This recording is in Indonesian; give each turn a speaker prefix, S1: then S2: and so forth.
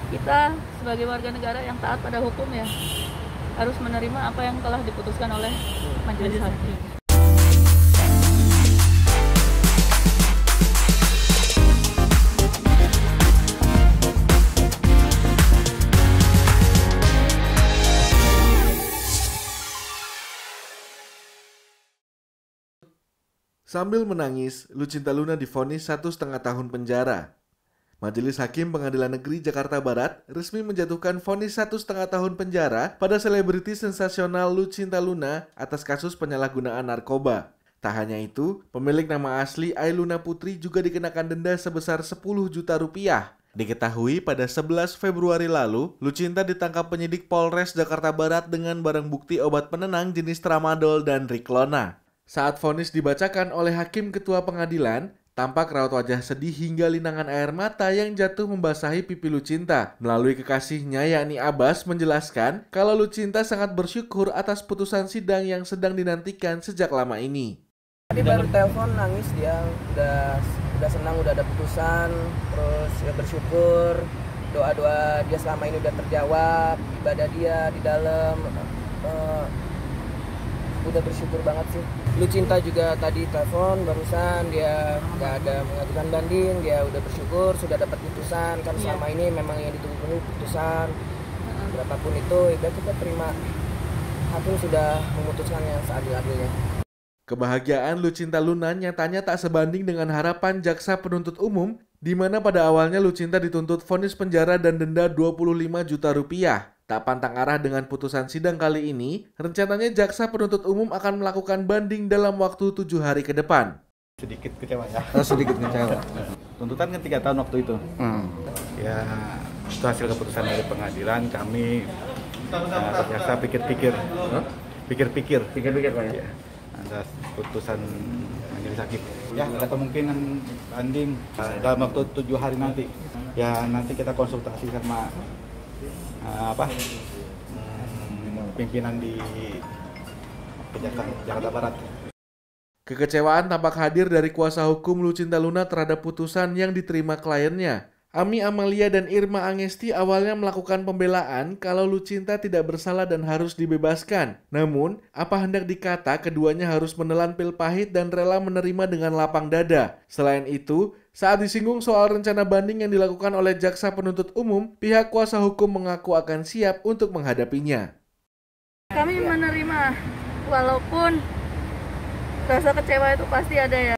S1: kita sebagai warga negara yang taat pada hukum ya harus menerima apa yang telah diputuskan oleh majelis hakim.
S2: Sambil menangis, Lucinta Luna divonis 1,5 tahun penjara. Majelis Hakim Pengadilan Negeri Jakarta Barat resmi menjatuhkan vonis 1,5 tahun penjara pada selebriti sensasional Lucinta Luna atas kasus penyalahgunaan narkoba. Tak hanya itu, pemilik nama asli Ailuna Putri juga dikenakan denda sebesar 10 juta rupiah. Diketahui pada 11 Februari lalu, Lucinta ditangkap penyidik Polres Jakarta Barat dengan barang bukti obat penenang jenis Tramadol dan Riklona. Saat vonis dibacakan oleh Hakim Ketua Pengadilan, tampak raut wajah sedih hingga linangan air mata yang jatuh membasahi pipi Lucinta. Melalui kekasihnya yakni Abbas menjelaskan kalau Lucinta sangat bersyukur atas putusan sidang yang sedang dinantikan sejak lama ini.
S3: Tadi baru telepon nangis dia, udah senang udah ada putusan, terus ya bersyukur, doa-doa dia selama ini udah terjawab, ibadah dia di dalam, udah bersyukur banget sih. Lucinta juga tadi telepon barusan, dia nggak ada mengajukan banding, dia udah bersyukur sudah dapat putusan, kan selama ini memang yang ditunggu putusan, berapapun itu ya kita terima, hakim sudah memutuskan yang seadil-adilnya.
S2: Kebahagiaan Lucinta Luna nyatanya tak sebanding dengan harapan jaksa penuntut umum, di mana pada awalnya Lucinta dituntut vonis penjara dan denda 25 juta rupiah. Tak pantang arah dengan putusan sidang kali ini, rencananya jaksa penuntut umum akan melakukan banding dalam waktu 7 hari ke depan.
S4: Sedikit kecewa ya.
S5: Sedikit kecewa.
S4: Tuntutan kan 3 tahun waktu itu. Ya, itu hasil keputusan dari pengadilan. Kami jaksa pikir-pikir Pak ya. Atas putusan majelis hakim. Ya, ada kemungkinan banding dalam waktu 7 hari nanti. Ya, nanti kita konsultasi sama pimpinan di Kejaksaan Jakarta Barat.
S2: Kekecewaan tampak hadir dari kuasa hukum Lucinta Luna terhadap putusan yang diterima kliennya. Ami Amalia dan Irma Angesti awalnya melakukan pembelaan kalau Lucinta tidak bersalah dan harus dibebaskan. Namun, apa hendak dikata, keduanya harus menelan pil pahit dan rela menerima dengan lapang dada. Selain itu, saat disinggung soal rencana banding yang dilakukan oleh jaksa penuntut umum, pihak kuasa hukum mengaku akan siap untuk menghadapinya.
S1: Kami menerima, walaupun rasa kecewa itu pasti ada ya.